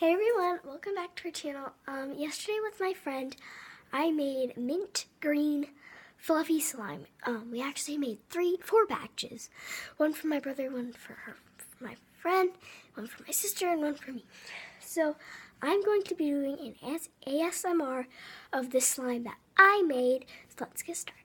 Hey everyone, welcome back to our channel. Yesterday with my friend, I made mint green fluffy slime. We actually made four batches. One for my brother, one for my friend, one for my sister, and one for me. So I'm going to be doing an ASMR of this slime that I made. So let's get started.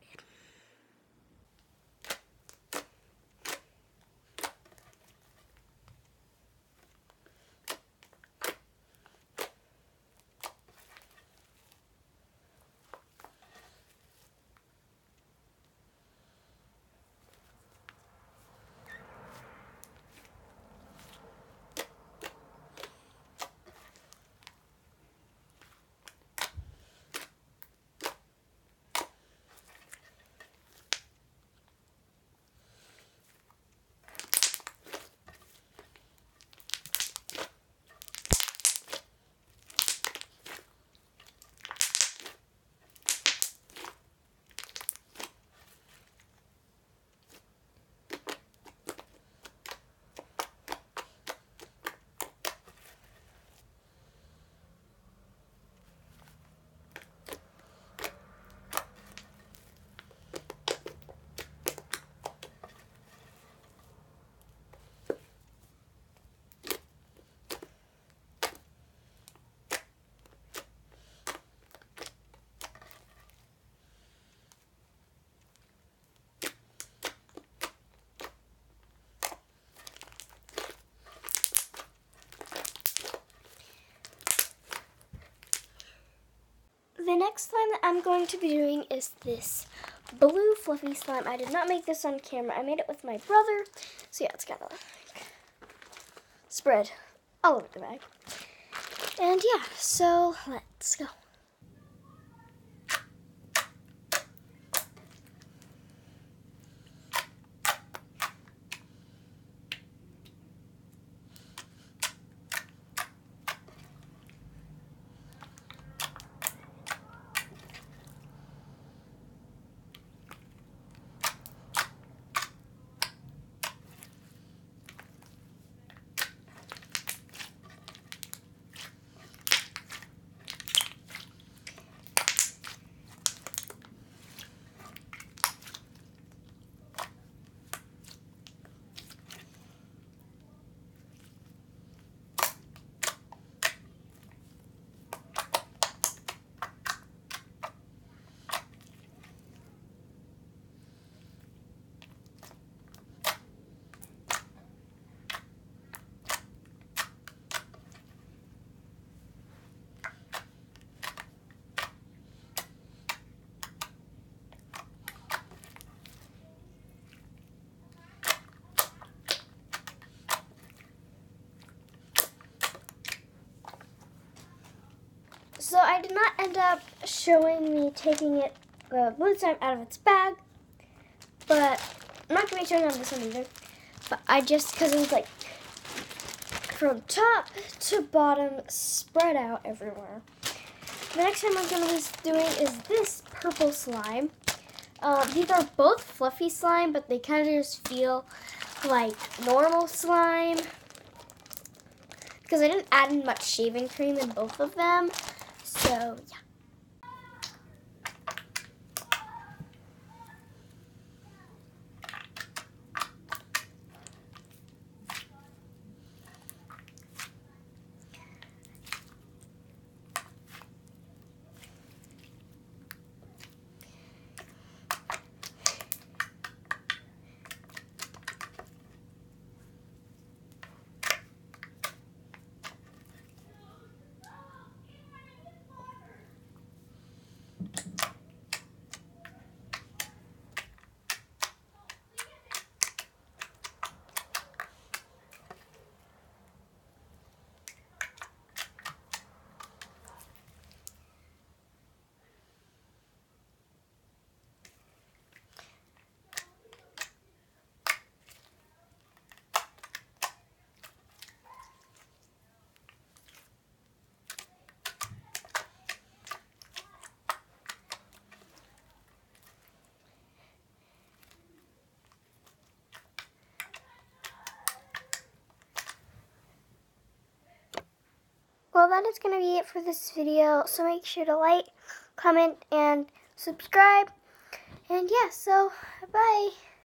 The next slime that I'm going to be doing is this blue fluffy slime. I did not make this on camera. I made it with my brother. So yeah, it's got to spread all over the bag. And yeah, so let's go. So I did not end up showing me taking the blue slime out of its bag, but I'm not going to be showing on this one either. But I just, because it was like from top to bottom spread out everywhere. The next time I'm going to be doing is this purple slime. These are both fluffy slime, but they kind of just feel like normal slime because I didn't add in much shaving cream in both of them. So, yeah. well, that is going to be it for this video. So make sure to like, comment, and subscribe. And yeah, so bye.